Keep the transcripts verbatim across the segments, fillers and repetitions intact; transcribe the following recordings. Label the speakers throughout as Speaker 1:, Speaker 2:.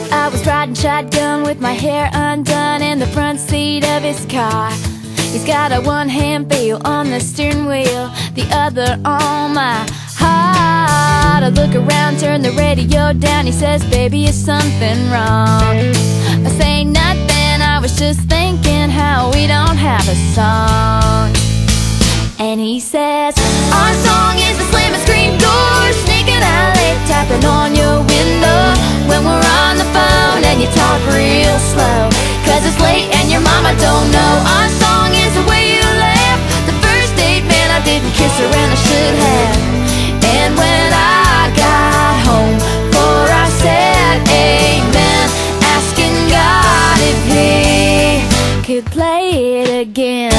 Speaker 1: I was riding shotgun with my hair undone in the front seat of his car. He's got a one-hand feel on the steering wheel, the other on my heart. I look around, turn the radio down. He says, baby, is something wrong? I say nothing, I was just thinking how we don't have a song. And he says, our song is the slamming screen door, sneaking out late, tapping on your window when we're on the phone and you talk real slow, cause it's late and your mama don't know. Our song is the way you laugh, the first date, man, I didn't kiss her and I should have. And when I got home, for I said amen, asking God if he could play it again.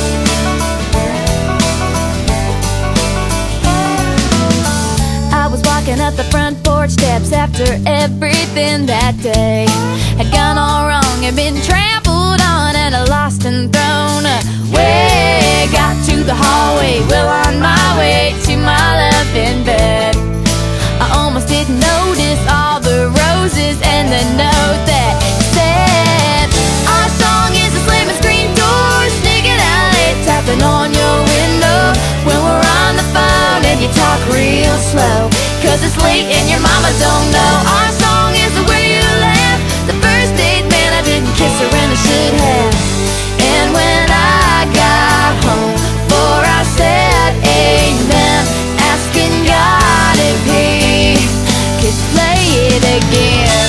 Speaker 1: I was walking up the front porch steps after everything that day had gone all wrong and been trampled on and lost and thrown away. Got to the hallway, well on my way to my love in bed. I almost didn't notice all the roses and the note that said, our song is a slamming screen door, sneaking out late, tapping on your window when we're on the phone and you talk real slow, cause it's late and your mama don't know. Our song is the way you laugh, the first date, man, I didn't kiss her and I should have. And when I got home, for I said amen, asking God if he could play it again.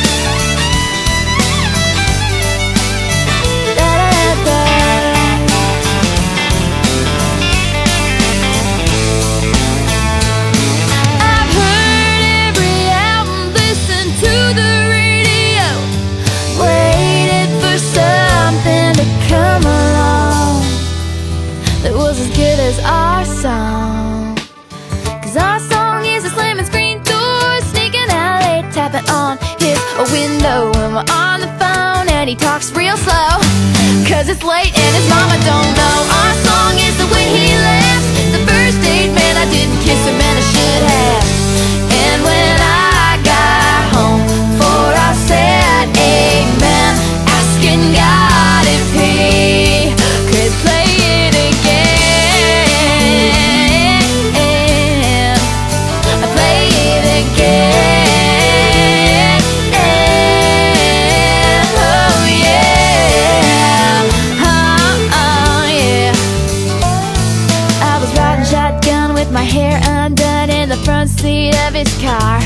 Speaker 1: Our song, cause our song is a slamming screen door, sneaking out late, tapping on his window when we're on the phone and he talks real slow, cause it's late and his mama don't know. Our song is the way he laughs, the first date, man, I didn't kiss him and I should have. And when I got home, for I said amen, asking God if he could play it again. My hair undone in the front seat of his car.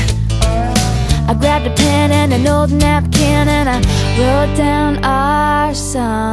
Speaker 1: I grabbed a pen and an old napkin and I wrote down our song.